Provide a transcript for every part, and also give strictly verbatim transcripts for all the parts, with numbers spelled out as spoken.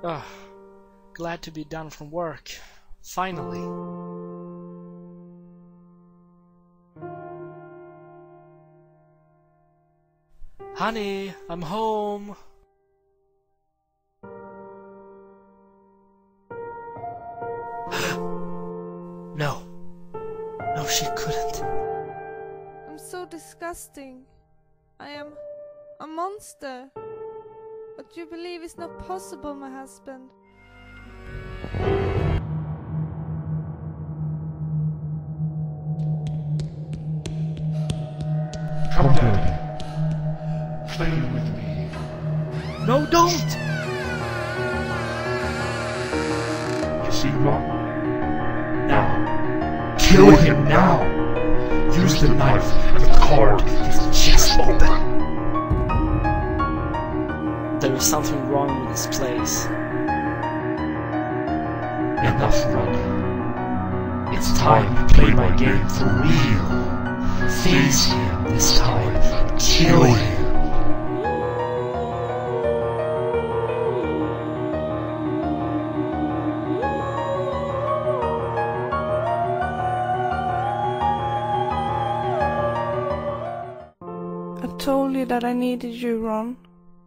Ugh. Glad to be done from work. Finally. Honey, I'm home. No. No, she couldn't. I'm so disgusting. I am a monster. What you believe is not possible, my husband. Come, Daddy. Play with me. No, don't! You see Ron? Now. Kill him now! Use the knife and carve his chest open. There is something wrong with this place. Enough running. It's time to play my game for real. Face him this time and kill him. I told you that I needed you, Ron.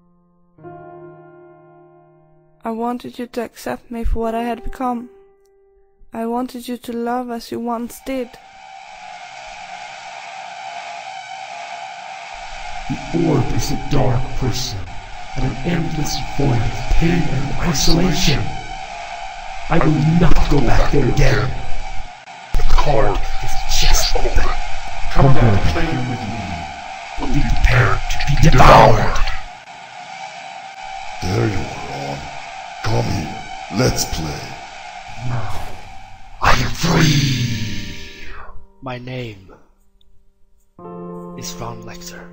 I wanted you to accept me for what I had become. I wanted you to love as you once did. The orb is a dark prison and an endless void of pain and isolation. I will not go back there again. The card is just open. Come down and play with me. But be prepared to be devoured. There you are, Ron. Come here. Let's play. Now, I am free. My name is Ron Lecter.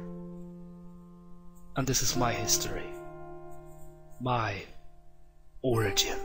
And this is my history. My origin.